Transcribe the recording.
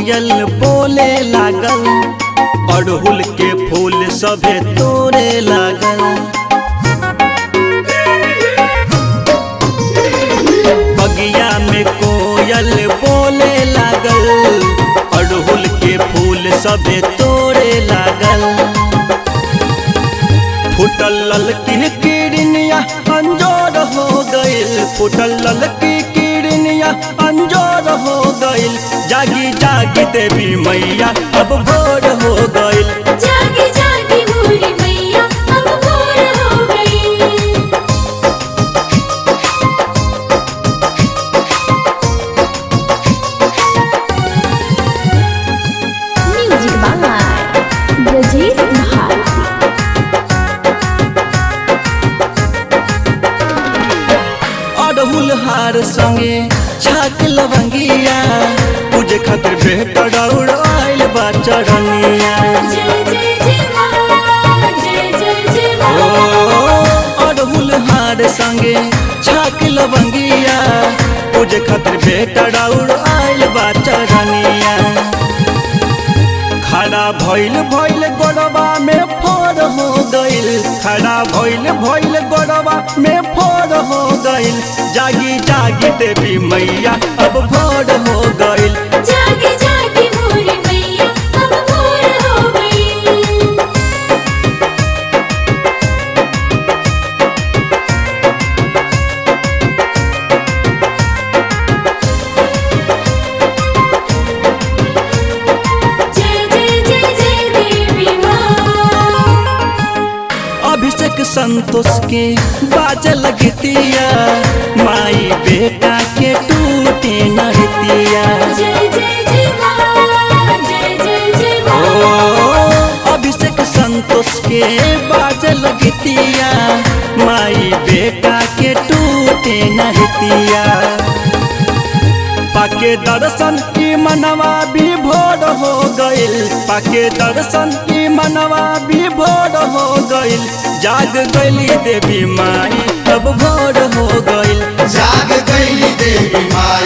कोयल बोले लागल, अड़हुल के फूल सभे तोड़े लागल। बगिया में कोयल बोले लागल, अड़हुल के फूल सभे तोड़े लागल। फुटल ललकी किरनिया अंजोर हो गइल, फुटल ललकी किरनिया अंजोर हो गइल। जागी जागी देवी मैया अब भोर हो गइल, जागी जागी मोरी मैया अब भोर हो गई। Music by Brajesh Bharti. अड़हुल हार संगे छाक लवंगिया, पूजे खातिर बेटा दौड़ आइल बा चरनिया। जय जय जय माँ, जय जय जय माँ। अड़हुल हार संगे छाक लवंगिया, पूजे खातिर बेटा दौड़ आइल बा चरनिया। खड़ा भइल भइल गोरवा में फोड़ हो गइल, खड़ा भइल भइल गोरवा में फोड़ हो गइल। जागी जागी देवी मैया अब भोर हो गइल, जागी जागी मोरी मैया अब भोर हो गई। जय जय जय जय देवी माँ। अभिषेक संतोष के बाजे लगतिया, माई बेटा के टूटे नहतिया। जय जय जय माँ, जय जय जय माँ। अभिषेक संतोष के बाजे लगतिया, माई बेटा के टूटे नहतिया। पाके दर्शन की मनवा भी भोर हो गइल, पाके दर्शन की मनवा भी भोर हो गइल। जाग गइली देवी माई अब भोर हो गइल, जाग गई देवी माई